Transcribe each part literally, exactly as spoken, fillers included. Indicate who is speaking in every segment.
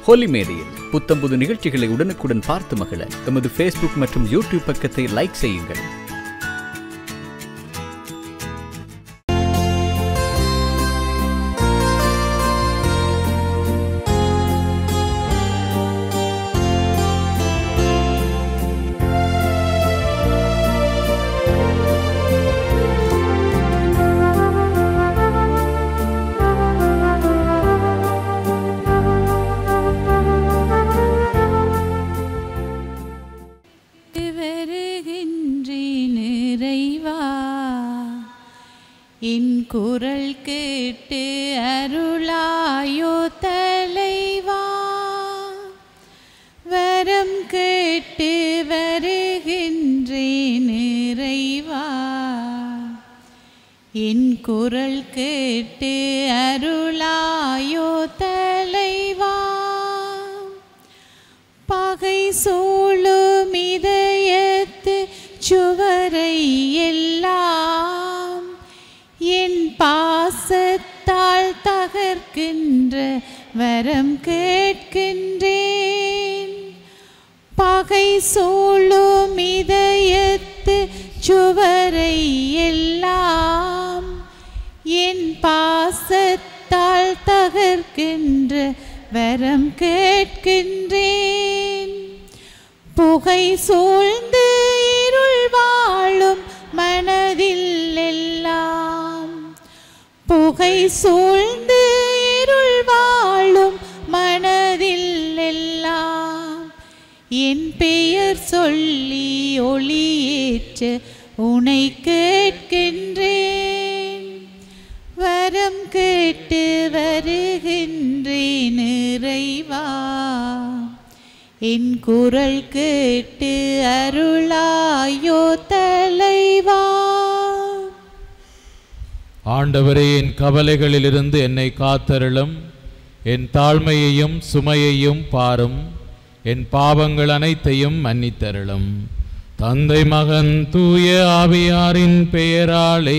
Speaker 1: ஹோலி மேடையில் புத்தம்புது நிகழ்ச்சிகளை உடனுக்குடன் பார்த்து மகிழ எமது ஃபேஸ்புக் மற்றும் யூடியூப் பக்கத்தை லைக் செய்யுங்கள்.
Speaker 2: என் குரல் கேட்டு அருளாயோ தலைவா, வரம் கேட்டு வருகின்றேன் இறைவா. என் குரல் கேட்டு அருளாயோ தலைவா, பகை சூழும் இதயத்து சுவரை எல்லாம் என் பாசத்தால் தகர்க்கின்ற வரம் கேட்கின்றேன். பகை சூழும் இதயத்து சுவரை எல்லாம் என் பாசத்தால் தகர்க்கின்ற வரம் கேட்கின்றேன். புகை சூழ்ந்து இருள் வாழும் மனதில் எல்லாம், புகை சூழ்ந்து இருள் வாழும் மனதில் எல்லாம் என் பெயர் சொல்லி ஒளியேற்ற உனை கேட்கின்றேன். வரம் கேட்டு வருகின்றேன் இறைவா, என் குரல் கேட்டு அருளாயோ தலைவா.
Speaker 3: ஆண்டவரே, என் கவலைகளிலிருந்து என்னை காத்தருளும். என் தாழ்மையையும் சுமையையும் பாரும். என் பாவங்கள் அனைத்தையும் மன்னித்தருளும். தந்தை மகன் தூய ஆவியாரின் பெயராலே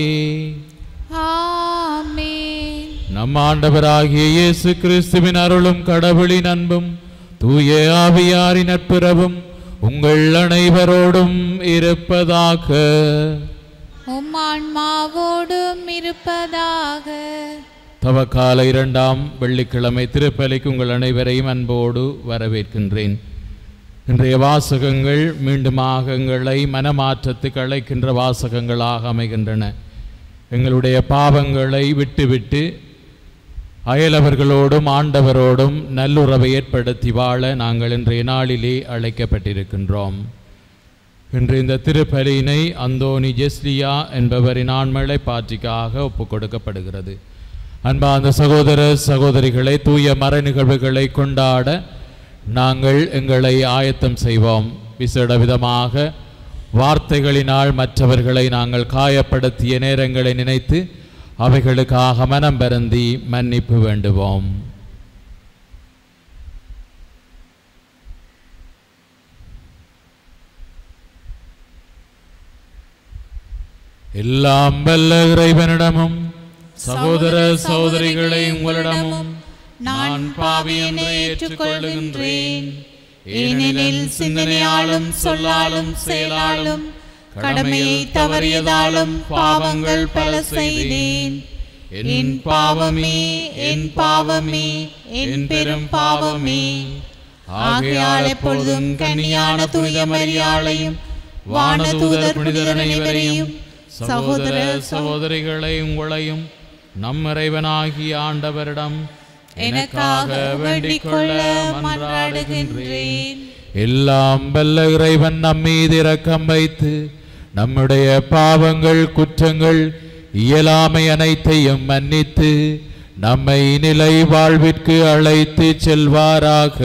Speaker 2: ஆமென்.
Speaker 3: நம் ஆண்டவராகிய இயேசு கிறிஸ்துவின் அருளும் கடவுளின் அன்பும் தூய ஆவியாரின் நட்புறவும் உங்கள் அனைவரோடும் இருப்பதாக.
Speaker 2: உம் ஆன்மாவோடும் இருப்பதாக.
Speaker 3: தவக்கால இரண்டாம் வெள்ளிக்கிழமை திருப்பலிக்கு உங்கள் அனைவரையும் அன்போடு வரவேற்கின்றேன். இன்றைய வாசகங்கள் மீண்டுமாக எங்களை மனமாற்றத்துக்கு அழைக்கின்ற வாசகங்களாக அமைகின்றன. எங்களுடைய பாவங்களை விட்டுவிட்டு அயலவர்களோடும் ஆண்டவரோடும் நல்லுறவை ஏற்படுத்தி வாழ நாங்கள் இன்றைய நாளிலே அழைக்கப்பட்டிருக்கின்றோம். இன்று இந்த திருப்பலியினை அந்தோனி ஜெஸ்லியா என்பவரின் ஆண்மழை பாற்றிக்காக ஒப்புக் கொடுக்கப்படுகிறது. அன்பார்ந்த சகோதர சகோதரிகளை, தூய மர நிகழ்வுகளை கொண்டாட நாங்கள் எங்களை ஆயத்தம் செய்வோம். விசேட விதமாக வார்த்தைகளினால் மற்றவர்களை நாங்கள் காயப்படுத்திய நேரங்களை நினைத்து அவைகளுக்காக மனம் வருந்தி மன்னிப்பு வேண்டுவோம். எல்லாம் வல்ல இறைவனிடமும் சகோதர சகோதரிகளை உங்களிடமும் நான் பாவி என்று ஏற்றுக்கொள்ளுகின்றேன்.
Speaker 2: ஏனெனில் சிந்தனையாலும் சொல்லாலும் செயலாலும் கடமையை தவறியதாலும் பாவங்கள் பல செய்தேன். என் பாவமே, என் பாவமே, என் பெரும் பாவமே. ஆகையால் எப்பொழுதும் கன்னியான தூய மரியாளையும் வானதூதர் புனிதர் அனைவரையும்
Speaker 3: சகோதர சகோதரிகளை உங்களையும் நம் இறைவனாகிய ஆண்டவரிடம்
Speaker 2: எனக்காக வேண்டிக் கொள்ள மன்றாடுகின்றேன்.
Speaker 3: எல்லாம் வல்ல இறைவன் நம் மீது இரக்கம் வைத்து நம்முடைய பாவங்கள் குற்றங்கள் இயலாமை அனைத்தையும் மன்னித்து நம்மை நிலை வாழ்விற்கு அழைத்து செல்வாராக.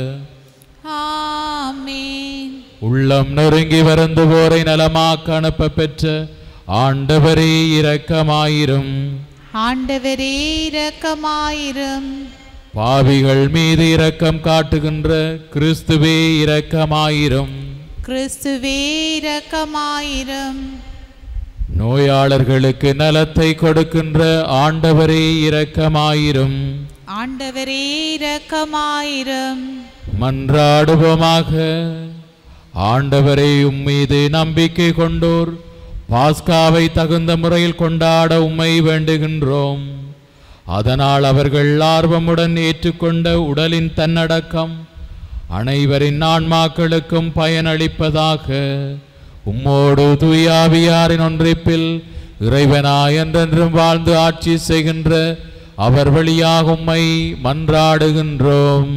Speaker 2: ஆமென்.
Speaker 3: உள்ளம் நொறுங்கி வருந்துவோரை நலமாக்க அனுப்ப பெற்ற ஆண்டவரே இரக்கமாயிரும்.
Speaker 2: ஆண்டவரே இரக்கமாயிரும்.
Speaker 3: பாவிகள் மீது இரக்கம் காட்டுகின்ற கிறிஸ்துவே இரக்கமாயிரும்.
Speaker 2: கிறிஸ்துவே இரக்கமாயிரும்.
Speaker 3: நோயாளர்களுக்கு நலத்தை கொடுக்கின்ற ஆண்டவரே இரக்கமாயிரும்.
Speaker 2: ஆண்டவரே இரக்கமாயிரும்.
Speaker 3: மன்றாடுவோமாக. ஆண்டவரே, உம்மீது நம்பிக்கை கொண்டோர் பாஸ்காவை தகுந்த முறையில் கொண்டாட உம்மை வேண்டுகின்றோம். அதனால் அவர்கள் ஆர்வமுடன் ஏற்றுக்கொண்ட உடலின் தன்னடக்கம் அனைவரின் ஆன்மாக்களுக்கும் பயனளிப்பதாக. உம்மோடு தூயாவியாரின் ஒன்றிப்பில் இறைவனாய் என்றென்றும் வாழ்ந்து ஆட்சி செய்கின்ற அவர் வழியாக உம்மை மன்றாடுகின்றோம்.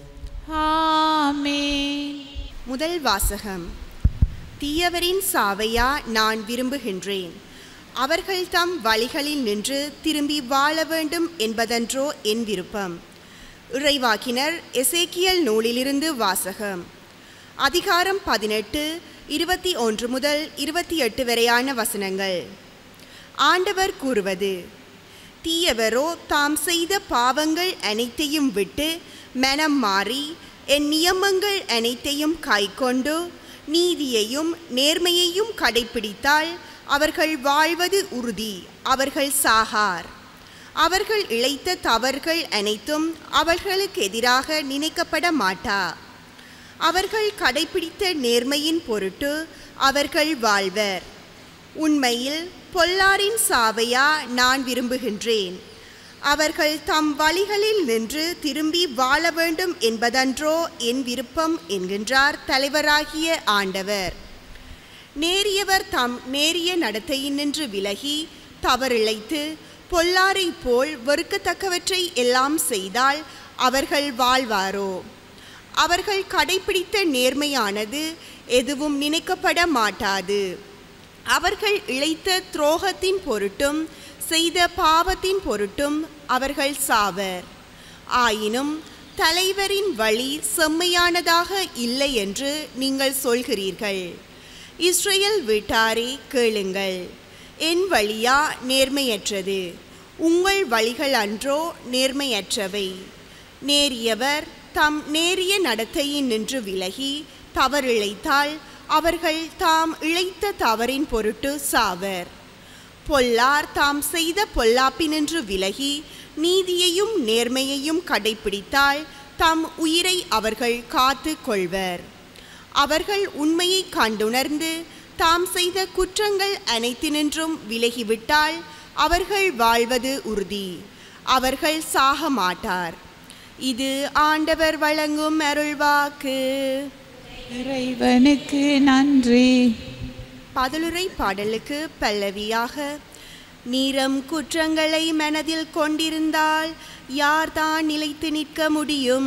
Speaker 2: ஆமென்.
Speaker 4: முதல் வாசகம். தீயவரின் சாவையா நான் விரும்புகின்றேன். அவர்கள் தம் வழிகளில் நின்று திரும்பி வாழ வேண்டும் என்பதன்றோ என் விருப்பம். இறைவாக்கினர் எசேக்கியல் நூலிலிருந்து வாசகம். அதிகாரம் பதினெட்டு, இருபத்தி ஒன்று முதல் இருபத்தி எட்டு வரையான வசனங்கள். ஆண்டவர் கூறுவது: தீயவரோ தாம் செய்த பாவங்கள் அனைத்தையும் விட்டு மனம் மாறி என் நியமங்கள் அனைத்தையும் கைக்கொண்டு நீதியையும் நேர்மையையும் கடைப்பிடித்தால் அவர்கள் வாழ்வது உறுதி, அவர்கள் சாகார். அவர்கள் இழைத்த தவறுகள் அனைத்தும் அவர்களுக்கு எதிராக நினைக்கப்பட மாட்டா. அவர்கள் கடைப்பிடித்த நேர்மையின் பொருட்டு அவர்கள் வாழ்வர். உண்மையில் பொல்லாரின் சாவையா நான் விரும்புகின்றேன். அவர்கள் தம் வழிகளில் நின்று திரும்பி வாழ வேண்டும் என்பதன்றோ என் விருப்பம் என்கின்றார் தலைவராகிய ஆண்டவர். நேரியவர் தம் நேரிய நடத்தையினின்று விலகி தவறிழைத்து பொல்லாரை போல் வெறுக்கத்தக்கவற்றை எல்லாம் செய்தால் அவர்கள் வாழ்வாரோ? அவர்கள் கடைப்பிடித்த நேர்மையானது எதுவும் நினைக்கப்பட மாட்டாது. அவர்கள் இழைத்த துரோகத்தின் பொருட்டும் செய்த பாவத்தின் பொருட்டும் அவர்கள் சாவர். ஆயினும் தலைவரின் வழி செம்மையானதாக இல்லை என்று நீங்கள் சொல்கிறீர்கள். இஸ்ரேல் வீட்டாரே கேளுங்கள், என் வழியா நேர்மையற்றது, உங்கள் வழிகள் அன்றோ நேர்மையற்றவை. நேரியவர் தம் நேரிய நடத்தையின் நின்று விலகி தவறிழைத்தால் அவர்கள் தாம் இழைத்த தவறின் பொருட்டு சாவர். பொல்லார் தாம் செய்த பொல்லாப்பினின்று விலகி நீதியையும் நேர்மையையும் கடைப்பிடித்தால் தம் உயிரை அவர்கள் காத்து கொள்வர். அவர்கள் உண்மையை கண்டுணர்ந்து தாம் செய்த குற்றங்கள் அனைத்தினின்றும் விலகிவிட்டால் அவர்கள் வாழ்வது உறுதி, அவர்கள் சாக மாட்டார். இது ஆண்டவர் வழங்கும் அருள்வாக்கு.
Speaker 2: இறைவனுக்கு நன்றி.
Speaker 4: பதிலுரை பாடலுக்கு பல்லவியாக. நீரம் குற்றங்களை மனதில் கொண்டிருந்தால் யார்தான் நிலைத்து நிற்க முடியும்?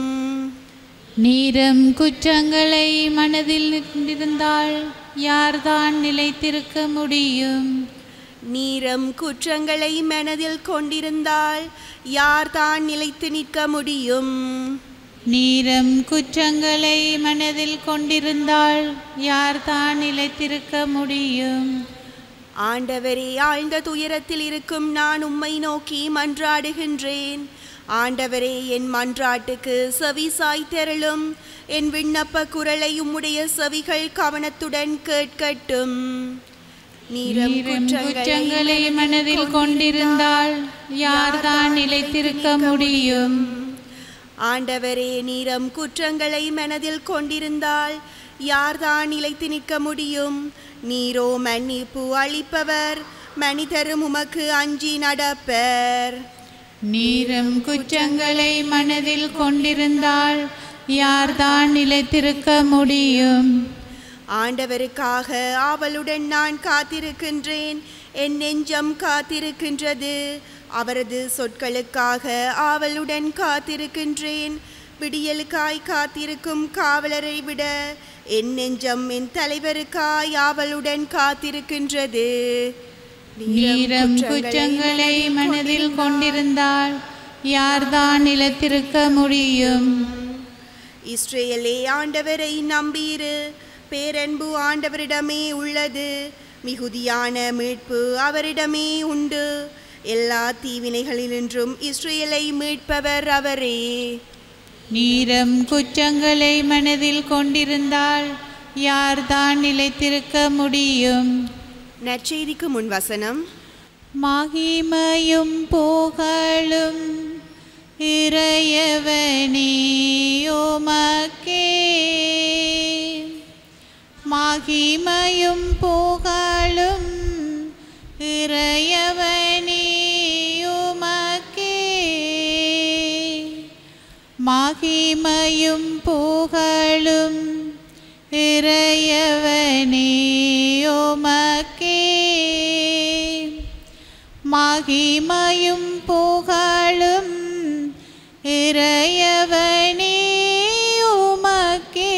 Speaker 2: நீரம் குற்றங்களை மனதில் நின்றிருந்தால் யார்தான் நிலைத்திருக்க முடியும்?
Speaker 4: நீரம் குற்றங்களை மனதில் கொண்டிருந்தால் யார்தான் நிலைத்து நிற்க முடியும்?
Speaker 2: நீரம் குற்றங்களை மனதில் கொண்டிருந்தால் யார்தான் நிலைத்திருக்க முடியும்?
Speaker 4: ஆண்டவரே, ஆழ்ந்த துயரத்தில் இருக்கும் நான் உம்மை நோக்கி மன்றாடுகின்றேன். ஆண்டவரே, என் மன்றாட்டுக்கு செவி சாய்த்தருளும். என் விண்ணப்ப குரலை உம்முடைய செவிகள் கவனத்துடன் கேட்கட்டும். நீரம்
Speaker 2: குற்றங்களை மனதில் கொண்டிருந்தால் யார்தான் நிலைத்திருக்க முடியும்?
Speaker 4: ஆண்டவரே, நீரம் குற்றங்களை மனதில் கொண்டிருந்தால் யார்தான் நிலைத்து நிற்க முடியும்? நீரோ மன்னிப்பு அளிப்பவர், மனிதரும் உமக்கு அஞ்சி நடப்பர்.
Speaker 2: நீரம் குற்றங்களை மனதில் கொண்டிருந்தால் யார்தான் நிலைத்திருக்க முடியும்?
Speaker 4: ஆண்டவருக்காக ஆவலுடன் நான் காத்திருக்கின்றேன். என் நெஞ்சம் காத்திருக்கின்றது. அவரது சொற்களுக்காக ஆவலுடன் காத்திருக்கின்றேன். விடியலுக்காய் காத்திருக்கும் காவலரை விட என் நெஞ்சம் என் தலைவருக்காய் ஆவலுடன் காத்திருக்கின்றது.
Speaker 2: நீரம் குற்றங்களை மனதில் கொண்டிருந்தால் யார்தான் நிலைத்திருக்க முடியும்?
Speaker 4: இஸ்ரேலே, ஆண்டவரை நம்பீரு. பேரன்பு ஆண்டவரிடமே உள்ளது. மிகுதியான மீட்பு அவரிடமே உண்டு. எல்லா தீவினைகளினின்றும் இஸ்ரேலை மீட்பவர் அவரே.
Speaker 2: நீரம் குற்றங்களை மனதில் கொண்டிருந்தால் யார்தான் நிலைத்திருக்க முடியும்?
Speaker 4: நற்செய்திக்கு முன் வசனம்.
Speaker 2: மகிமையும் புகழும் இறையவனே உமக்கே மகிமையும் புகழும். இறையவனே உமக்கே மகிமையும் புகழும். இறையவனே உமக்கே மகிமையும் புகழும். இறையவனே உமக்கே.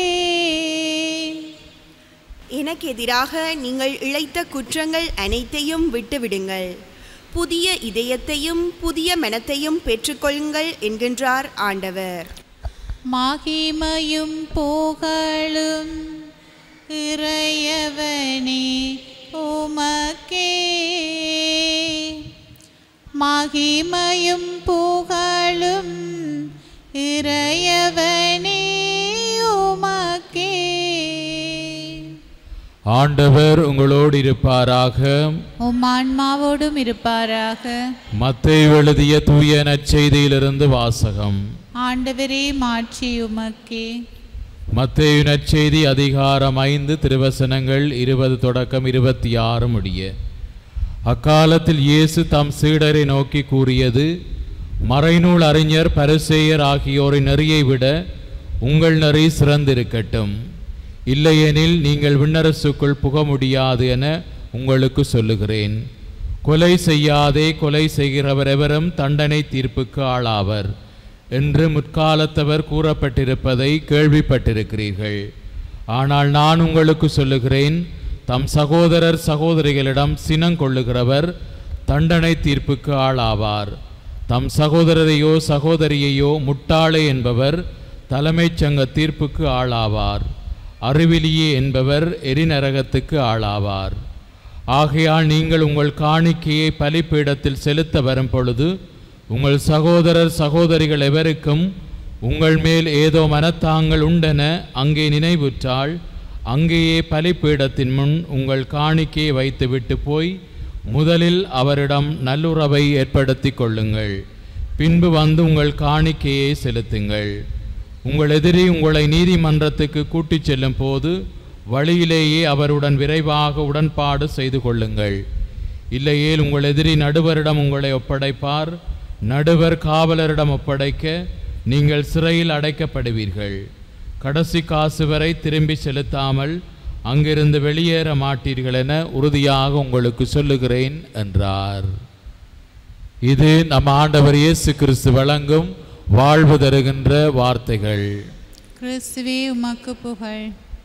Speaker 4: எனக்கு எதிராக நீங்கள் இழைத்த குற்றங்கள் அனைத்தையும் விட்டுவிடுங்கள், புதிய இதயத்தையும் புதிய மனத்தையும் பெற்றுக்கொள்ளுங்கள் என்கின்றார் ஆண்டவர்.
Speaker 2: மகிமையும் புகழும். இறையவனே உமக்கே மகிமையும் புகழும். இறையவனே உமக்கே.
Speaker 3: ஆண்டவர் உங்களோடு இருப்பாராக,
Speaker 2: உம் ஆன்மாவோடும் இருப்பாராக.
Speaker 3: மத்தேயு எழுதிய தூய நற்செய்தியிலிருந்து வாசகம்.
Speaker 2: ஆண்டவரே மாட்சி உமக்கே.
Speaker 3: மத்தேயு நற்செய்தி அதிகாரம் ஐந்து திருவசனங்கள் இருபது தொடக்கம் இருபத்தி ஆறு முடிய. அக்காலத்தில் இயேசு தம் சீடரை நோக்கி கூறியது, மறைநூல் அறிஞர் பரிசேயர் ஆகியோரின் நெறியை விட உங்கள் நெறி சிறந்திருக்கட்டும். இல்லையெனில் நீங்கள் விண்ணரசுக்குள் புக முடியாது என உங்களுக்கு சொல்லுகிறேன். கொலை செய்யாதே, கொலை செய்கிறவர் எவரும் தண்டனை தீர்ப்புக்கு ஆளாவர் என்று முற்காலத்தவர் கூறப்பட்டிருப்பதை கேள்விப்பட்டிருக்கிறீர்கள். ஆனால் நான் உங்களுக்கு சொல்லுகிறேன், தம் சகோதரர் சகோதரிகளிடம் சினங்கொள்ளுகிறவர் தண்டனை தீர்ப்புக்கு ஆளாவார். தம் சகோதரரையோ சகோதரியையோ முட்டாளே என்பவர் தலைமைச் சங்க தீர்ப்புக்கு ஆளாவார். அறிவிலியே என்பவர் எரிநரகத்துக்கு ஆளாவார். ஆகையால் நீங்கள் உங்கள் காணிக்கையை பலிப்பீடத்தில் செலுத்த வரும் பொழுது உங்கள் சகோதரர் சகோதரிகள் எவருக்கும் உங்கள் மேல் ஏதோ மனத்தாங்கள் உண்டென அங்கே நினைவுற்றால் அங்கேயே பலிப்பீடத்தின் முன் உங்கள் காணிக்கையை வைத்துவிட்டு போய் முதலில் அவரிடம் நல்லுறவை ஏற்படுத்தி கொள்ளுங்கள். பின்பு வந்து உங்கள் காணிக்கையை செலுத்துங்கள். உங்கள் எதிரி உங்களை நீதிமன்றத்துக்கு கூட்டிச் செல்லும் போது வழியிலேயே அவருடன் விரைவாக உடன்பாடு செய்து கொள்ளுங்கள். இல்லையேல் உங்கள் எதிரி நடுவரிடம் உங்களை ஒப்படைப்பார். நடுவர் காவலரிடம் ஒப்படைக்க நீங்கள் சிறையில் அடைக்கப்படுவீர்கள். கடைசி காசு வரை திரும்பி செலுத்தாமல் அங்கிருந்து வெளியேற மாட்டீர்கள் என உறுதியாக உங்களுக்கு சொல்லுகிறேன் என்றார். இது நம் ஆண்டவர் இயேசு கிறிஸ்து வழங்கும் வாழ்வு தருகின்ற வார்த்தைகள்.
Speaker 2: கிறிஸ்துவே உமக்கு புகழ்.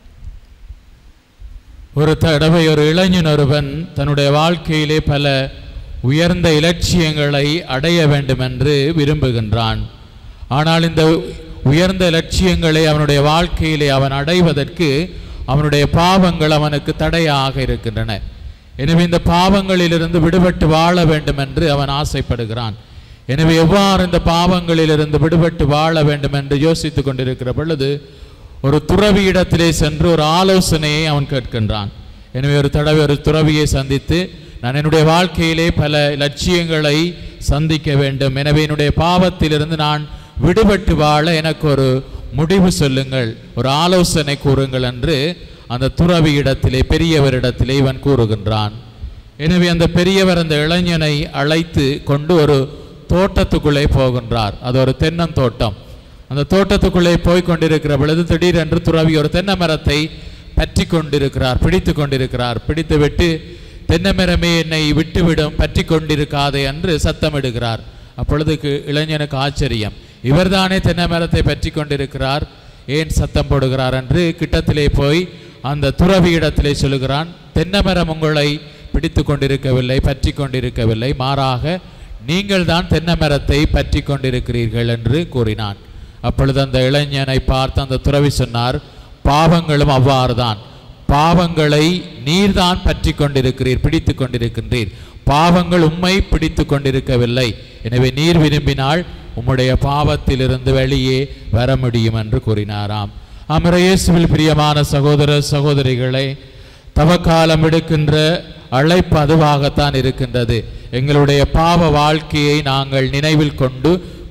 Speaker 3: ஒரு தடவை ஒரு இளைஞன் ஒருவன் தன்னுடைய வாழ்க்கையிலே பல உயர்ந்த இலட்சியங்களை அடைய வேண்டும் என்று விரும்புகின்றான். ஆனால் இந்த உயர்ந்த இலட்சியங்களை அவனுடைய வாழ்க்கையிலே அவன் அடைவதற்கு அவனுடைய பாவங்கள் அவனுக்கு தடையாக இருக்கின்றன. எனவே இந்த பாவங்களிலிருந்து விடுபட்டு வாழ வேண்டும் என்று அவன் ஆசைப்படுகிறான். எனவே எவ்வாறு இந்த பாவங்களிலிருந்து விடுபட்டு வாழ வேண்டும் என்று யோசித்து கொண்டிருக்கிற பொழுது ஒரு துறவியிடத்திலே சென்று ஒரு ஆலோசனையை அவன் கேட்கின்றான். எனவே ஒரு தடவை ஒரு துறவியை சந்தித்து, நான் என்னுடைய வாழ்க்கையிலே பல லட்சியங்களை சந்திக்க வேண்டும், எனவே என்னுடைய பாவத்திலிருந்து நான் விடுபட்டு வாழ எனக்கு ஒரு முடிவு சொல்லுங்கள், ஒரு ஆலோசனை கூறுங்கள் என்று அந்த துறவியிடத்திலே பெரியவரிடத்திலே இவன் கூறுகின்றான். எனவே அந்த பெரியவர் அந்த இளைஞனை அழைத்து கொண்டு ஒரு தோட்டத்துக்குள்ளே போகின்றார். அது ஒரு தென்னந்தோட்டம். அந்த தோட்டத்துக்குள்ளே போய் கொண்டிருக்கிற பொழுது திடீரென்று துறவி ஒரு தென்னை மரத்தை பற்றி கொண்டிருக்கிறார், பிடித்து கொண்டிருக்கிறார். பிடித்து விட்டு தென்னை மரமே என்னை விட்டுவிடும், பற்றி கொண்டிருக்காதே என்று சத்தமிடுகிறார். அப்பொழுதுக்கு இளைஞனுக்கு ஆச்சரியம், இவர்தானே தென்னை மரத்தை பற்றி கொண்டிருக்கிறார், ஏன் சத்தம் போடுகிறார் என்று கிட்டத்திலே போய் அந்த துறவியிடத்திலே சொல்லுகிறான். தென்னை மரம் உங்களை பிடித்து கொண்டிருக்கவில்லை, பற்றி கொண்டிருக்கவில்லை, மாறாக நீங்கள் தான் தென்னை மரத்தை பற்றி கொண்டிருக்கிறீர்கள் என்று கூறினான். அப்பொழுது அந்த இளைஞனை பார்த்து அந்த துறவி சொன்னார், பாவங்களும் அவ்வாறு தான், பாவங்களை நீர்தான் பற்றி கொண்டிருக்கிறீர், பிடித்து கொண்டிருக்கின்றீர், பாவங்கள் உம்மை பிடித்து கொண்டிருக்கவில்லை. எனவே நீர் விரும்பினால் உம்முடைய பாவத்திலிருந்து வெளியே வர முடியும் என்று கூறினாராம். அமர இயேசுவில் பிரியமான சகோதர சகோதரிகளை, தவக்காலம் எடுக்கின்ற அழைப்பு அதுவாகத்தான் இருக்கின்றது. எங்களுடைய பாவ வாழ்க்கையை நாங்கள் நினைவில் கொண்டு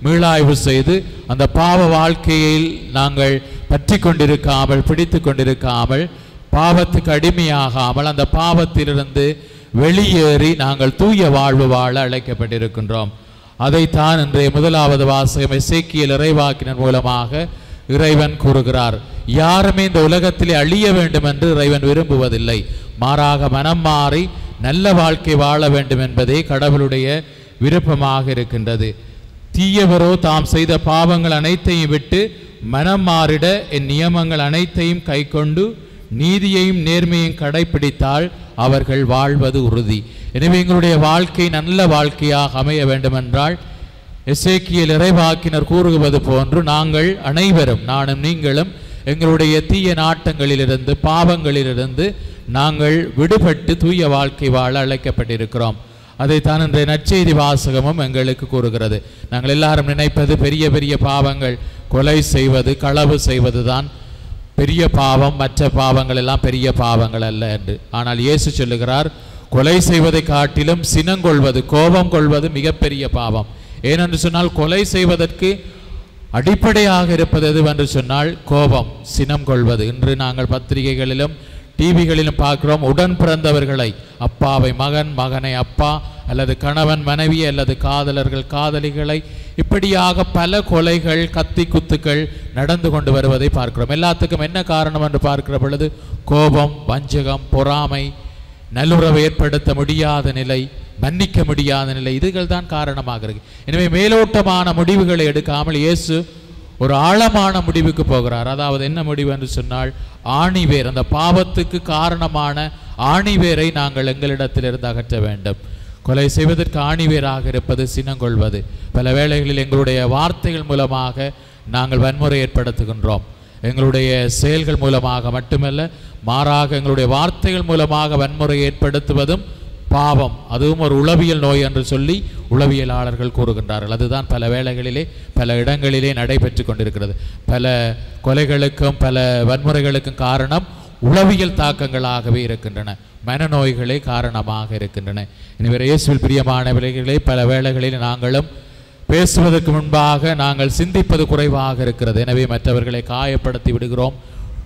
Speaker 3: மீளாய்வு செய்து அந்த பாவ வாழ்க்கையில் நாங்கள் பற்றி கொண்டிருக்காமல் பிடித்து கொண்டிருக்காமல் பாவத்துக்கு அடிமையாகாமல் அந்த பாவத்திலிருந்து வெளியேறி நாங்கள் தூய வாழ்வு வாழ அழைக்கப்பட்டிருக்கின்றோம். அதைத்தான் இன்றைய முதலாவது வாசகம் எசேக்கியேல் இறைவாக்கினர் மூலமாக இறைவன் கூறுகிறார். யாருமே இந்த உலகத்திலே அழிய வேண்டும் என்று இறைவன் விரும்புவதில்லை. மாறாக மனம் மாறி நல்ல வாழ்க்கை வாழ வேண்டும் என்பதே கடவுளுடைய விருப்பமாக இருக்கின்றது. தீயவரோ தாம் செய்த பாவங்கள் அனைத்தையும் விட்டு மனம் மாறிட என் நியமங்கள் அனைத்தையும் கை கொண்டு நீதியையும் நேர்மையும் கடைபிடித்தால் அவர்கள் வாழ்வது உறுதி. எனவே எங்களுடைய வாழ்க்கை நல்ல வாழ்க்கையாக அமைய வேண்டுமென்றால் எசேக்கியேல் இறைவாக்கினர் கூறுவது போன்று நாங்கள் அனைவரும், நானும் நீங்களும், எங்களுடைய தீய நாட்டங்களிலிருந்து பாவங்களிலிருந்து நாங்கள் விடுபட்டு தூய வாழ்க்கை வாழ அழைக்கப்பட்டிருக்கிறோம். அதைத்தான் இன்றைய நற்செய்தி வாசகமும் எங்களுக்கு கூறுகிறது. நாங்கள் எல்லாரும் நினைப்பது பெரிய பெரிய பாவங்கள், கொலை செய்வது, களவு செய்வது தான் பெரிய பாவம், மற்ற பாவங்கள் எல்லாம் பெரிய பாவங்கள் அல்ல என்று. ஆனால் இயேசு சொல்லுகிறார், கொலை செய்வதை காட்டிலும் சினங்கொள்வது, கோபம் கொள்வது மிகப்பெரிய பாவம். ஏனென்று சொன்னால் கொலை செய்வதற்கு அடிப்படையாக இருப்பது எதுவென்று சொன்னால் கோபம், சினம் கொள்வது. இன்று நாங்கள் பத்திரிகைகளிலும் டிவிகளிலும் பார்க்கிறோம், உடன் பிறந்தவர்களை, அப்பாவை மகன், மகனை அப்பா, அல்லது கணவன் மனைவி, அல்லது காதலர்கள் காதலிகளை, இப்படியாக பல கொலைகள், கத்தி குத்துக்கள் நடந்து கொண்டு வருவதை பார்க்கிறோம். எல்லாத்துக்கும் என்ன காரணம் என்று பார்க்கிற பொழுது கோபம், வஞ்சகம், பொறாமை, நல்லுறவை ஏற்படுத்த முடியாத நிலை, மன்னிக்க முடியாத நிலை, இதுகள் தான் காரணமாக இருக்கு. எனவே மேலோட்டமான முடிவுகளை எடுக்காமல் இயேசு ஒரு ஆழமான முடிவுக்கு போகிறார். அதாவது என்ன முடிவு என்று சொன்னால் ஆணிவேர், அந்த பாவத்துக்கு காரணமான ஆணிவேரை நாங்கள் எங்களிடத்திலிருந்து அகற்ற வேண்டும். கொலை செய்வதற்கு ஆணிவேராக இருப்பது சினங்கொள்வது. பல வேளைகளில் எங்களுடைய வார்த்தைகள் மூலமாக நாங்கள் வன்முறை ஏற்படுத்துகின்றோம். எங்களுடைய செயல்கள் மூலமாக மட்டுமல்ல, மாறாக எங்களுடைய வார்த்தைகள் மூலமாக வன்முறை ஏற்படுத்துவதும் பாவம். அதுவும் ஒரு உளவியல் நோய் என்று சொல்லி உளவியலாளர்கள் கூறுகின்றார்கள். அதுதான் பல வேளைகளிலே பல இடங்களிலே நடைபெற்று கொண்டிருக்கிறது. பல கொலைகளுக்கும் பல வன்முறைகளுக்கும் காரணம் உளவியல் தாக்கங்களாகவே இருக்கின்றன, மனநோய்களே காரணமாக இருக்கின்றன. எனவே இயேசுவில் பிரியமானவர்களே, பல வேளைகளில் நாங்களும் பேசுவதற்கு முன்பாக நாங்கள் சிந்திப்பது குறைவாக இருக்கிறது. எனவே மற்றவர்களை காயப்படுத்தி விடுகிறோம்.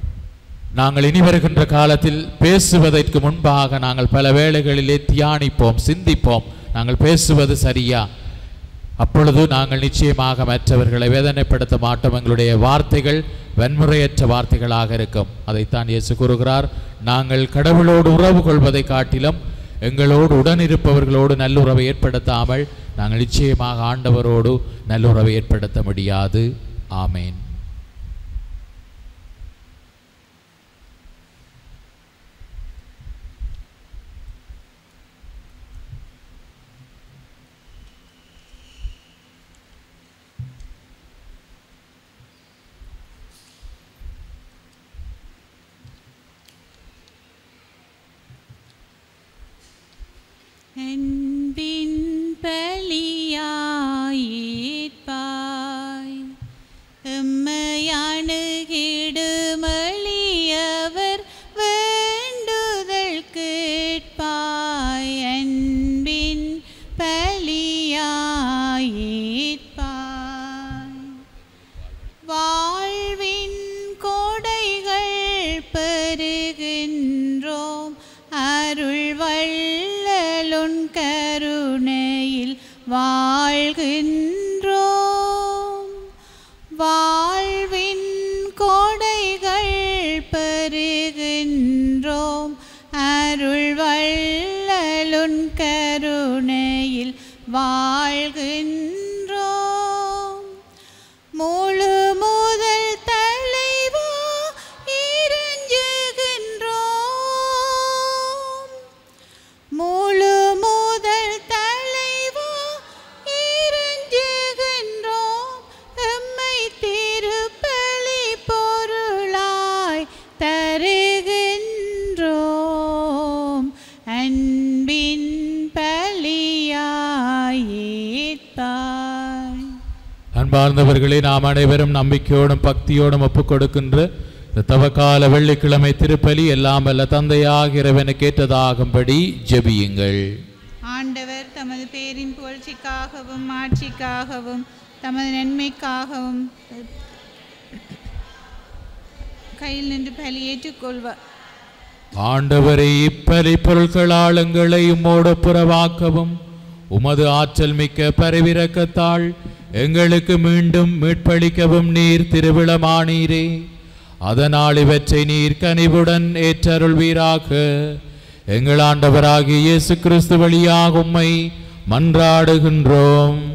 Speaker 3: நாங்கள் இனி வருகின்ற காலத்தில் பேசுவதற்கு முன்பாக நாங்கள் பல வேளைகளிலே தியானிப்போம், சிந்திப்போம், நாங்கள் பேசுவது சரியா? அப்பொழுது நாங்கள் நிச்சயமாக மற்றவர்களை வேதனைப்படுத்த மாட்டோம். எங்களுடைய வார்த்தைகள் வன்முறையற்ற வார்த்தைகளாக இருக்கும். அதைத்தான் இயேசு கூறுகிறார், நாங்கள் கடவுளோடு உறவு கொள்வதை காட்டிலும் எங்களோடு உடனிருப்பவர்களோடு நல்லுறவை ஏற்படுத்தாமல் நாங்கள் நிச்சயமாக ஆண்டவரோடு நல்லுறவை ஏற்படுத்த முடியாது. ஆமேன்.
Speaker 2: அன்பின் பலியாயிற்பாய் எம்மையணுகிடுமளியவர் வேண்டுதல் கேட்பாய். அன்பின் பலியாயிற்பாய் வாழ்வின் கொடைகள் பெறுகின்றோம் அருள் வள்ளலுன் கருணையில் வாழ்கின்றோம். வாழ்வின் கொடைகள் பெறுகின்றோம் அருள் வள்ளலுன் கருணையில் வாழ்கின்றோம். முழு முதல் தலைவா இறைஞ்சுகின்றோம். முழு முதல் தலைவா இறைஞ்சுகின்றோம். எம்மை திருப்பலி பொருளாய் தருகின்றோம். அன்பின் பலியாயிற்பாய்.
Speaker 3: அன்பார்ந்தவர்களே, நாம் அனைவரும் நம்பிக்கையோடும் பக்தியோடும் ஒப்புக் கொடுக்கின்ற இந்த தவக்கால வெள்ளிக்கிழமை திருப்பலி எல்லாம் வல்ல தந்தையாக இறைவனுக்கு ஏற்றதாகும்படி ஜெபியுங்கள்.
Speaker 2: ஆண்டவர் தமது பேரின் புகழ்ச்சிக்காகவும் ஆட்சிக்காகவும் தமது நன்மைக்காகவும் கையில் நின்று பலியேற்றுக் கொள்வார்.
Speaker 3: ஆண்டவரை இப்பலி பொருட்களால் எங்களை உம்மோடு புறவாக்கவும் உமது ஆற்றல் மிக்க பரிவிரக்கத்தால் எங்களுக்கு மீண்டும் மீட்பளிக்கவும் நீர் திருவிழமானீரே. அதனால் இவற்றை நீர் கனிவுடன் ஏற்றருள்வீராக. எங்கள் ஆண்டவராகிய இயேசு கிறிஸ்து வழியாக உம்மை மன்றாடுகின்றோம்.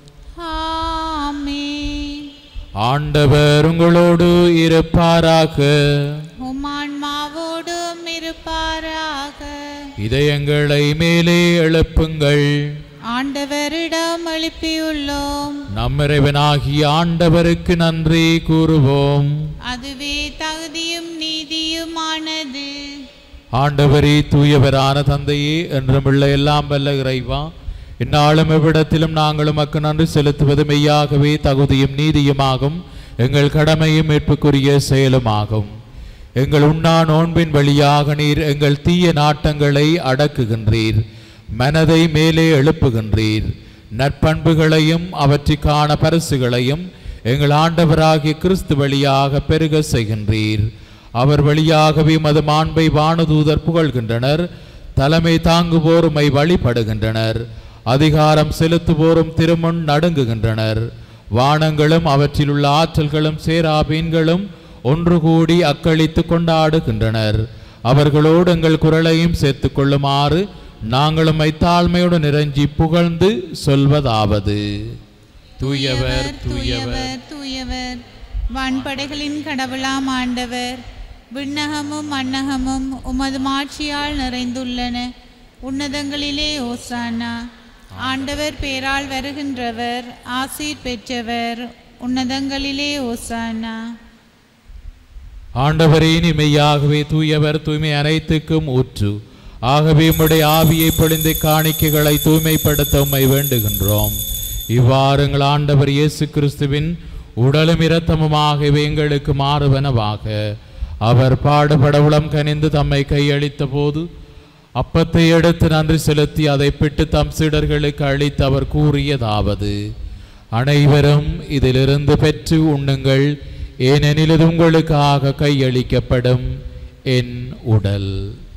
Speaker 2: ஆமென்.
Speaker 3: ஆண்டவர் உங்களோடு இருப்பாராக.
Speaker 2: உம்மான்மாவோடும் இருப்பாராக.
Speaker 3: இதயங்களை மேலே எழுப்புங்கள்.
Speaker 2: ஆண்டவரிடம் எழுப்பியுள்ளோம்.
Speaker 3: நம் இறைவனாகிய ஆண்டவருக்கு நன்றி கூறுவோம்.
Speaker 2: அதுவே தகுதியும் நீதியுமானது.
Speaker 3: ஆண்டவரே, தூயவரான தந்தையே, என்றுமுள்ள எல்லாம் வல்ல இறைவா, இந்நாளும் எவ்விடத்திலும் நாங்கள் உமக்கு நன்றி செலுத்துவது மெய்யாகவே தகுதியும் நீதியுமாகும், எங்கள் கடமையும் மீட்புக்குரிய செயலுமாகும். எங்கள் உண்ணா நோன்பின் வழியாக நீர் எங்கள் தீய நாட்டங்களை அடக்குகின்றீர், மனதை மேலே எழுப்புகின்றீர். நற்பண்புகளையும் அவற்றுக்கான பரிசுகளையும் எங்கள் ஆண்டவராகிய கிறிஸ்து வழியாக பெருக செய்கின்றீர். அவர் வழியாகவே மது மாண்பை வானதூதர் புகழ்கின்றனர். தலைமை தாங்குவோருமை வழிபடுகின்றனர். அதிகாரம் செலுத்துவோரும் திருமுன் நடுங்குகின்றனர். வானங்களும் அவற்றிலுள்ள ஆற்றல்களும் சேராபீன்களும் ஒன்று கூடி அக்களித்து கொண்டாடுகின்றனர். அவர்களோடு எங்கள் குரலையும் சேர்த்து கொள்ளுமாறு நாங்களும் தாழ்மையோடு நிறைஞ்சி புகழ்ந்து சொல்வதாவது: தூயவர் தூயவர்
Speaker 2: தூயவர், வான்படைகளின் கடவுளாம் ஆண்டவர். விண்ணகமும் மண்ணகமும் உமது மாட்சியால் நிறைந்துள்ளன. உன்னதங்களிலே ஓசானா. ஆண்டவர் பேரால் வருகின்றவர் ஆசீர் பெற்றவர். உன்னதங்களிலே ஓசானா.
Speaker 3: ஆண்டவரே, மெய்யாகவே தூயவர், தூய்மை அனைத்துக்கும் ஊற்று. ஆகவே உம்முடைய ஆவியை பொழிந்து காணிக்கைகளை தூய்மைப்படுத்த உம்மை வேண்டுகின்றோம். இவ்வாறு எங்கள் ஆண்டவர் இயேசு கிறிஸ்துவின் உடலும் இரத்தமுமாகவே எங்களுக்கு மாறுவனவாக. அவர் பாடுபட உளம் கனிந்து தம்மை கையளித்த போது அப்பத்தை எடுத்து நன்றி செலுத்தி அதை பிட்டு தம் சீடர்களுக்கு அளித்து அவர் கூறியதாவது: அனைவரும் இதிலிருந்து பெற்று உண்ணுங்கள், ஏனெனில் இது உங்களுக்காக கையளிக்கப்படும் என் உடல்.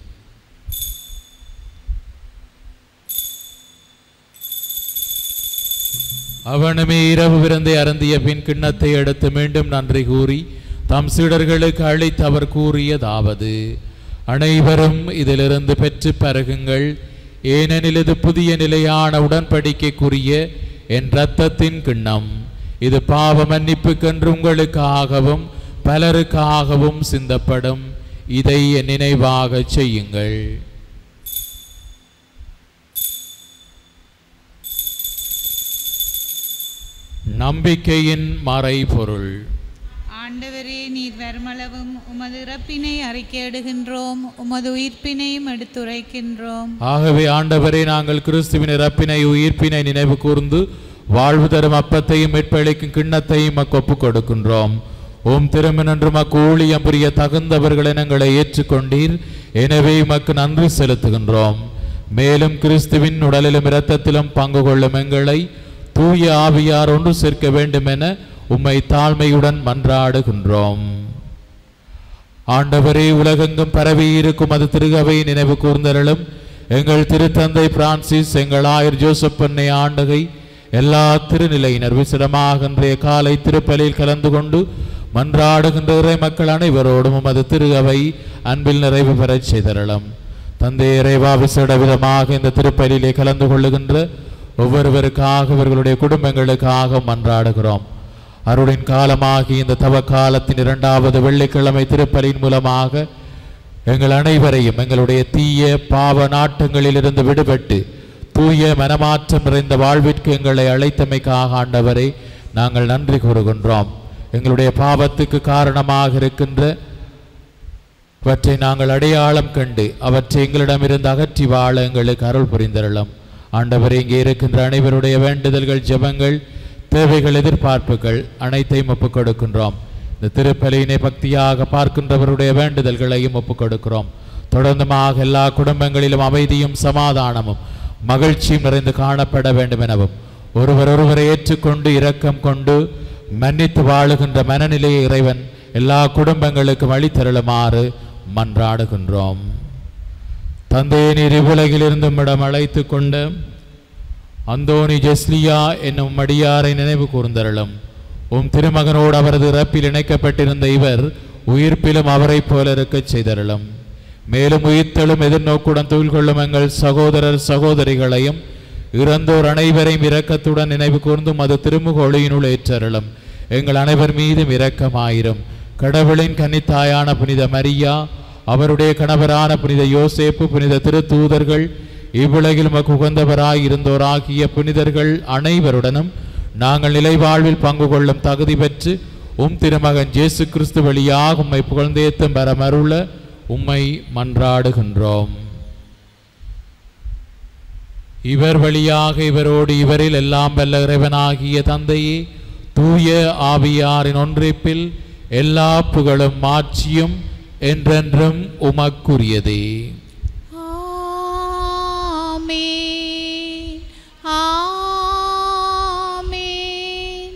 Speaker 3: அவனுமே இரவு விருந்தை அருந்திய பின் கிண்ணத்தை எடுத்து மீண்டும் நன்றி கூறி தம் சீடர்களுக்கு அளித்து அவர் கூறியதாவது: அனைவரும் இதிலிருந்து பெற்று பருகுங்கள், ஏனெனில் இது புதிய நிலையான உடன்படிக்கைக்குரிய என் இரத்தத்தின் கிண்ணம். இது பாவ மன்னிப்புக்கென்று உங்களுக்காகவும் பலருக்காகவும் சிந்தப்படும். இதை என் நினைவாக செய்யுங்கள். நம்பிக்கையின் மறைபொருள்.
Speaker 2: ஆண்டவரே, நீர் வருமளவும் உமது இறப்பினை அறிக்கையிடுகின்றோம், உமது உயிர்ப்பினையும் எடுத்துரைக்கின்றோம்.
Speaker 3: ஆகவே ஆண்டவரே, நாங்கள் கிறிஸ்துவின் இறப்பினை உயிர்ப்பினை நினைவு கூர்ந்து வாழ்வு தரும் அப்பத்தையும் மீட்பளிக்கும் கிண்ணத்தையும் மக்கு ஒப்புக் கொடுக்கின்றோம். ஓம் திருமணன்று மக்கு ஊழியம் புரிய தகுந்தவர்களை எங்களை ஏற்றுக்கொண்டீர், எனவே மக்கு நன்றி செலுத்துகின்றோம். மேலும் கிறிஸ்துவின் உடலிலும் இரத்தத்திலும் பங்கு கொள்ளும் எங்களை தூய ஆவியார் ஒன்று சேர்க்க வேண்டும் என உம்மை தாழ்மையுடன் மன்றாடுகின்றோம். ஆண்டவரே, உலகெங்கும் பரவி இருக்கும் அது திருகவை நினைவு கூர்ந்தருளும். எங்கள் திருத்தந்தை பிரான்சிஸ், எங்கள் ஆயர் ஜோசப் அன்னை ஆண்டகை, எல்லா திருநிலையினர் விசிடமாக இன்றைய காலை திருப்பலியில் கலந்து கொண்டு மன்றாடுகின்ற இறை மக்கள் அனைவரோடும் உமது திருகவை அன்பில் நிறைவு பெறச் செய்தருளும். தந்தை இறைவா, விசேட விதமாக இந்த திருப்பலியிலே கலந்து கொள்ளுகின்ற ஒவ்வொருவருக்காக இவர்களுடைய குடும்பங்களுக்காக மன்றாடுகிறோம். அருளின் காலமாகி இந்த தவ காலத்தின் இரண்டாவது வெள்ளிக்கிழமை திருப்பலியின் மூலமாக எங்கள் அனைவரையும் எங்களுடைய தீய பாவ நாட்டங்களிலிருந்து விடுபட்டு தூய மனமாற்றம் நிறைந்த வாழ்விற்கு எங்களை அழைத்தமைக்காக ஆண்டவரை நாங்கள் நன்றி கூறுகின்றோம். எங்களுடைய பாவத்துக்கு காரணமாக இருக்கின்ற அவற்றை நாங்கள் அடையாளம் கண்டு அவற்றை எங்களிடமிருந்து அகற்றி வாழ எங்களுக்கு அருள் புரிந்தருளும். ஆண்டவரை, இங்கே இருக்கின்ற அனைவருடைய வேண்டுதல்கள், ஜெபங்கள், தேவைகள், எதிர்பார்ப்புகள் அனைத்தையும் ஒப்புக் கொடுக்கின்றோம். இந்த திருப்பலியினை பக்தியாக பார்க்கின்றவருடைய வேண்டுதல்களையும் ஒப்புக் கொடுக்கிறோம். தொடர்ந்துமாக எல்லா குடும்பங்களிலும் அமைதியும் சமாதானமும் மகிழ்ச்சியும் நிறைந்து காணப்பட வேண்டும் எனவும் ஒருவர் ஒருவரை ஏற்றுக்கொண்டு இரக்கம் கொண்டு மன்னித்து வாழுகின்ற மனநிலையை இறைவன் எல்லா குடும்பங்களுக்கும் அளித்தருளுமாறு மன்றாடுகின்றோம். தந்தையை நீர் இவ்வுலகிலிருந்து இடம் அழைத்து கொண்ட அந்தோனி ஜெஸ்லியா என்னும் மடியாரை நினைவு கூர்ந்தருளும். உம் திருமகனோடு அவரது இறப்பில் இணைக்கப்பட்டிருந்த இவர் உயிர்ப்பிலும் அவரை போல இருக்கச் செய்தருளும். மேலும் உயிர்த்தலும் எதிர்நோக்குடன் துயில் கொள்ளும் எங்கள் சகோதரர் சகோதரிகளையும் இறந்தோர் அனைவரையும் இரக்கத்துடன் நினைவு கூர்ந்தும் அது திருமுக ஒளியினுள் ஏற்றருளும். எங்கள் அனைவர் மீதும் இரக்கமாயிரும். கடவுளின் கன்னித்தாயான புனித மரியா, அவருடைய கணவரான புனித யோசேப்பு, புனித திருத்தூதர்கள், இவ்வுலகில் மக்கு உகந்தவராய் இருந்தோராகிய புனிதர்கள் அனைவருடனும் நாங்கள் நிலை வாழ்வில் பங்கு கொள்ளும் தகுதி பெற்று உம் திருமகன் இயேசு கிறிஸ்து வழியாக உம்மை புகழ்ந்தேத்தும் பெறமருள உம்மை மன்றாடுகின்றோம். இவர் வழியாக இவரோடு இவரில் எல்லாம் வல்ல இறைவனாகிய தந்தையே, தூய ஆவியாரின் ஒன்றிப்பில் எல்லா புகழும் மாட்சியும் என்றென்றும் உமக்குரியதே.
Speaker 2: ஆமென், ஆமென்,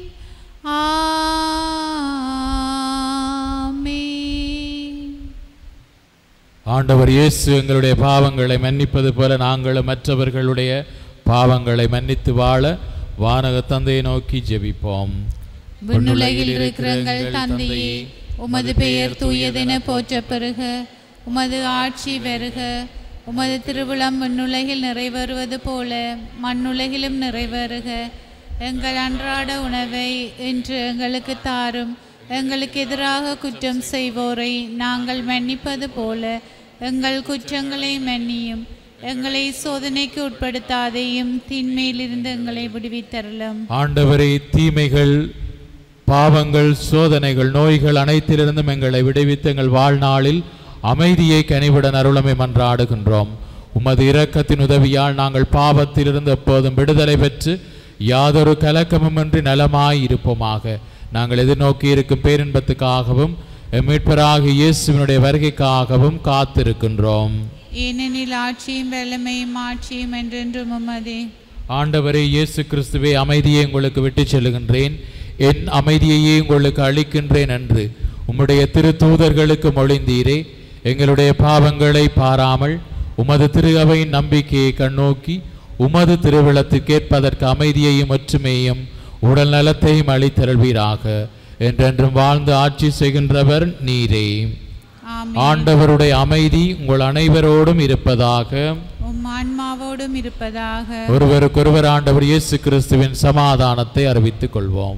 Speaker 2: ஆமென்.
Speaker 3: ஆண்டவர் இயேசு எங்களுடைய பாவங்களை மன்னிப்பது போல நாங்களும் மற்றவர்களுடைய பாவங்களை மன்னித்து வாழ வானக தந்தையை நோக்கி ஜெபிப்போம்.
Speaker 2: விண்ணுலகில் இருக்கிற எங்கள் தந்தையே, உமது பெயர் தூயதென போற்றப் பெறுக. உமது ஆட்சி வருக. உமது திருவிழம் விண்ணுலகில் நிறைவேறுவது போல மண்ணுலகிலும் நிறைவேறுக. எங்கள் அன்றாட உணவை இன்று எங்களுக்கு தாரும். எங்களுக்கு எதிராக குற்றம் செய்வோரை நாங்கள் மன்னிப்பது போல எங்கள் குற்றங்களை மன்னியும். எங்களை சோதனைக்கு உட்படுத்தாதையும் தீமையிலிருந்து எங்களை விடுவித்தருளும்.
Speaker 3: ஆண்டவரே, தீமைகள், பாவங்கள், சோதனைகள், நோய்கள் அனைத்திலிருந்தும் எங்களை விடுவித்து எங்கள் வாழ்நாளில் அமைதியை கனிவுடன் அருளமை மன்றாடுகின்றோம். உமது இரக்கத்தின் உதவியால் நாங்கள் பாவத்திலிருந்து எப்போதும் விடுதலை பெற்று யாதொரு கலக்கமுமின்றி நலமாய் இருப்போமாக. நாங்கள் எதிர்நோக்கி இருக்கும் பேரின்பத்துக்காகவும் மீட்பராகிய இயேசுவினுடைய வருகைக்காகவும் காத்திருக்கின்றோம்.
Speaker 2: ஏனெனில் ஆட்சியும் வல்லமையும் ஆட்சியும் என்றென்றும் உமதே.
Speaker 3: ஆண்டவரே இயேசு கிறிஸ்துவே, அமைதியை உங்களுக்கு விட்டுச் செல்கின்றேன், என் அமைதியையே உங்களுக்கு அளிக்கின்றேன் என்று உம்முடைய திருத்தூதர்களுக்கு மொழிந்தீரே. எங்களுடைய பாவங்களை பாராமல் உமது திரு அவையின் நம்பிக்கையை கண்ணோக்கி உமது திருவிழத்துக்கேற்பதற்கு அமைதியையும் ஒற்றுமையையும் உடல் நலத்தையும் அளித்தருள்வீராக. என்றென்றும் வாழ்ந்து ஆட்சி செய்கின்றவர் நீரே. ஆண்டவருடைய அமைதி உங்கள் அனைவரோடும் இருப்பதாக.
Speaker 2: உம் ஆன்மாவோடும் இருப்பதாக.
Speaker 3: ஒருவருக்கொருவர் ஆண்டவர் இயேசு கிறிஸ்துவின் சமாதானத்தை அறிவித்துக் கொள்வோம்.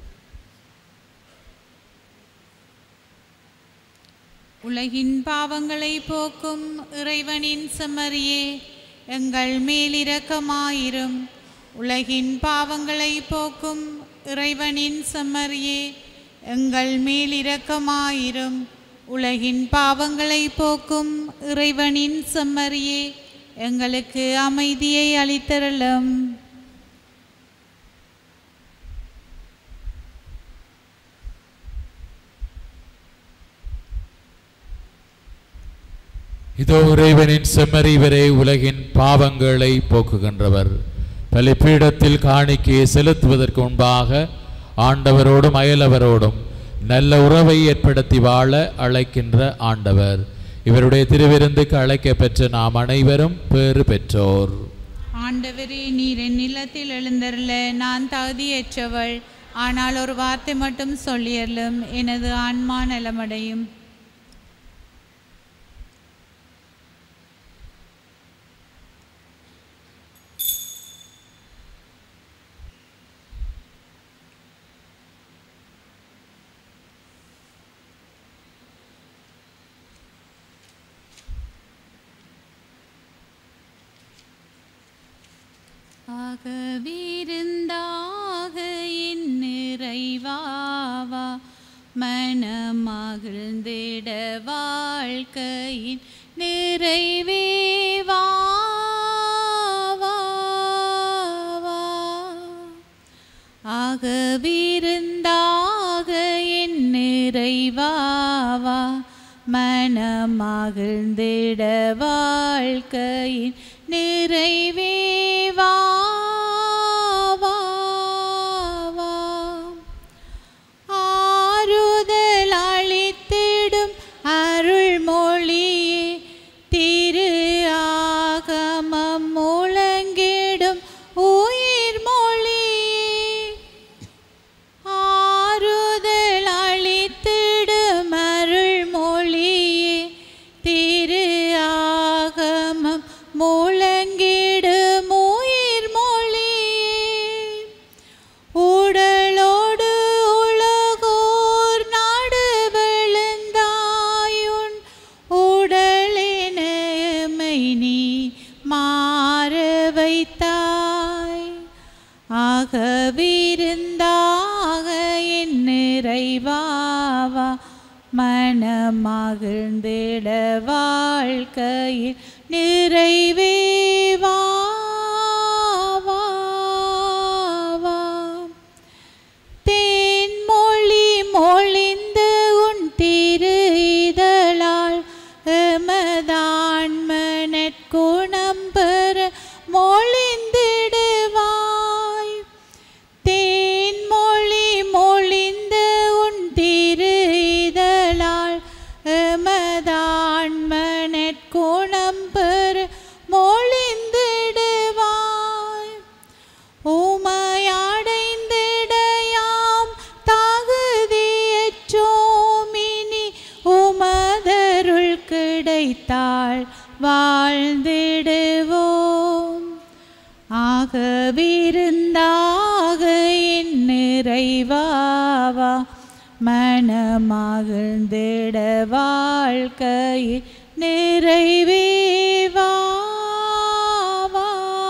Speaker 2: உலகின் பாவங்களை போக்கும் இறைவனின் செம்மறியே, எங்கள் மேல் இரக்கமாயிரும். உலகின் பாவங்களை போக்கும் இறைவனின் செம்மறியே, எங்கள் மேல் இரக்கமாயிரும். உலகின் பாவங்களை போக்கும் இறைவனின் செம்மறியே, எங்களுக்கு அமைதியை அளித்தருளும்.
Speaker 3: இதோ இறைவனின் செம்மறி, இவரே உலகின் பாவங்களை போக்குகின்றவர். பலிபீடத்தில் காணிக்கையை செலுத்துவதற்கு முன்பாக ஆண்டவரோடும் அயலவரோடும் நல்ல உறவை ஏற்படுத்தி வாழ அழைக்கின்ற ஆண்டவர். இவருடைய திருவிருந்துக்கு அழைக்க பெற்ற நாம் அனைவரும் பேறு பெற்றோர்.
Speaker 2: ஆண்டவரே, நீர் என் இல்லத்தில் எழுந்தருள நான் தகுதியற்றவள். ஆனால் ஒரு வார்த்தை மட்டும் சொல்லியலும் எனது ஆன்மா நலமடையும். ஆகவிருந்தாக என் நிறைவாவா, மனமகிழ்ந்திட வாழ்க்கையின் நிறைவேவா. ஆகவிருந்தாக என் நிறைவாவா, மனமகிழ்ந்திட வாழ்க்கையின் நிறைவேவா. வாவா மனமகிழ்ந்திட வாழ்க்கையில் நிறைவே வாவா தேன்மொழி மொழிந்து உன் திரு இதழால் எமதான்மனற்குணம் பெற மொழிந்திடுவாய். தேன்மொழி மொழிந்து உன் திரு இதழால் எமதான்மனற்குணம் பெற மொழிந்திடுவாய். உமையடைந்திடையாம் தகுதியற்றோமினி உமதருள் கிடைத்தாள் வாழ்ந்திடுவோம். ஆக விருந்தாக என் நிறைவாவா மனமகிழ்ந்திட வாழ்க்கையில் நிறைவே வாவா.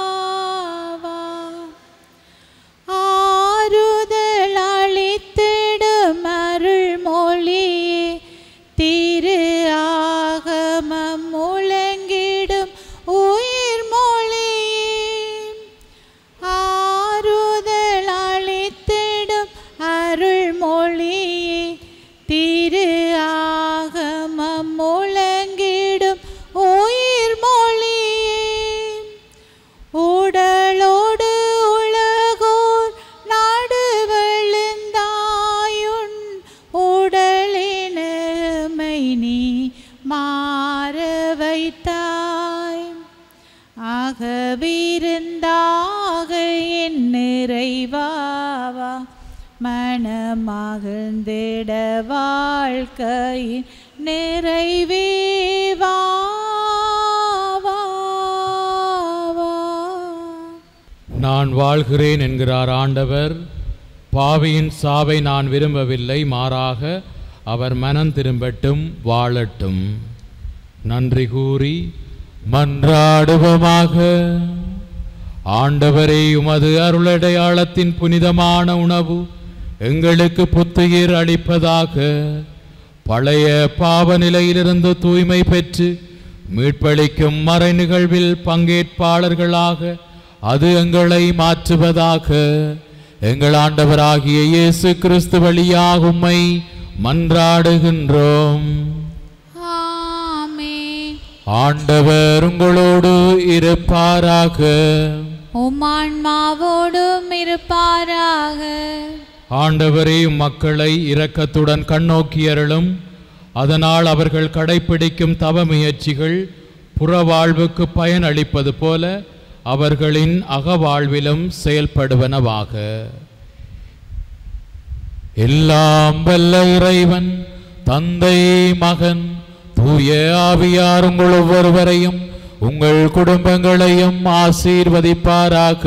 Speaker 2: ஆறுதல் அளித்திடும் அருள் மொழியே திரு ஆகமம் முழங்கிடும் உயிர் மொழியே. ஆறுதல் அளித்திடும் அருள் மொழியே திரு ஆகமம் முழங்கிடும் உயிர் மொழியே. உடலோடு உலகோர் நடுவெழுந்தாயுன் உடலினமை நீ மாற வைத்தாய். ஆக விருந்தாக என் நிறைவாவா மனமகிழ்ந்திட வாழ்க்கையின் நிறைவே வாவா.
Speaker 3: நான் வாழ்கிறேன் என்கிறார் ஆண்டவர். பாவியின் சாவை நான் விரும்பவில்லை, மாறாக அவர் மனம் திரும்பட்டும் வாழட்டும். நன்றி கூறி மன்றாடுவோமாக. ஆண்டவரே, உமது அருளடையாளத்தின் புனிதமான உணவு எங்களுக்கு புத்துயிர் அளிப்பதாக. பழைய பாவ நிலையிலிருந்து தூய்மை பெற்று மீட்பளிக்கும் மறை நிகழ்வில் பங்கேற்பாளர்களாக அது எங்களை மாற்றுவதாக. எங்கள் ஆண்டவராகிய இயேசு கிறிஸ்து வழியாக உம்மை மன்றாடுகின்றோம்.
Speaker 2: ஆமென்.
Speaker 3: ஆண்டவர் உங்களோடு இருப்பாராக.
Speaker 2: உம் ஆன்மாவோடும் இருப்பாராக.
Speaker 3: ஆண்டவரே, மக்களை இரக்கத்துடன் கண்ணோக்கி அருளும். அதனால் அவர்கள் கடைப்பிடிக்கும் தவ முயற்சிகள் புறவாழ்வுக்கு பயன் அளிப்பது போல அவர்களின் அகவாழ்விலும் செயல்படுவனவாக. எல்லாம் வல்ல இறைவன் தந்தை, மகன், தூய ஆவியார் உங்கள் ஒவ்வொருவரையும் உங்கள் குடும்பங்களையும் ஆசீர்வதிப்பாராக.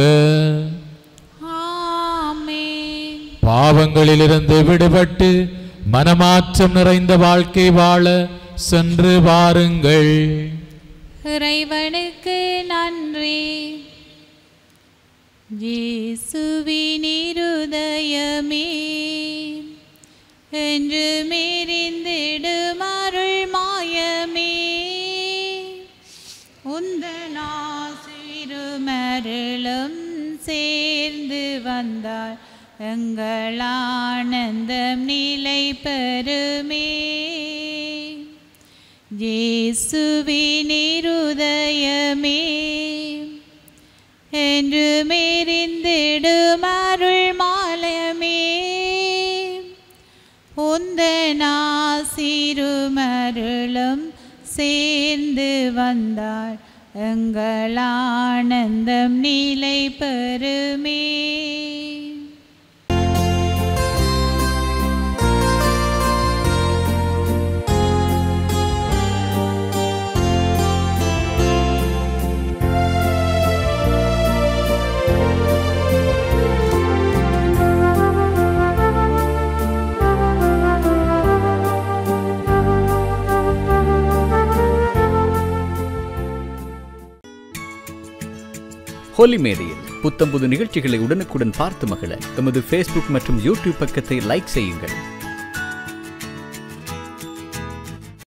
Speaker 2: ஆமென்.
Speaker 3: பாவங்களிலிருந்து விடுபட்டு மனமாற்றம் நிறைந்த வாழ்க்கை வாழ சென்று வாருங்கள்.
Speaker 2: இறைவனுக்கு நன்றி. இயேசுவின் இருதயமே என்று மேறிந்திடும் அருள் மாயமே, உந்தன் ஆசீருமருளும் சேர்ந்து வந்தால் எங்கள் ஆனந்தம் நிலை பெறுமே. இயேசுவின் இருதயமே என்று மேறிந்திடும் அருள் மாலமே, உந்தன் ஆசீருமருளும் சேர்ந்து வந்தால் எங்கள் ஆனந்தம் நிலை பெறுமே.
Speaker 1: ஹோலி மேடையில் புத்தம்புது நிகழ்ச்சிகளை உடனுக்குடன் பார்த்து மகிழ எமது ஃபேஸ்புக் மற்றும் யூடியூப் பக்கத்தை லைக் செய்யுங்கள்.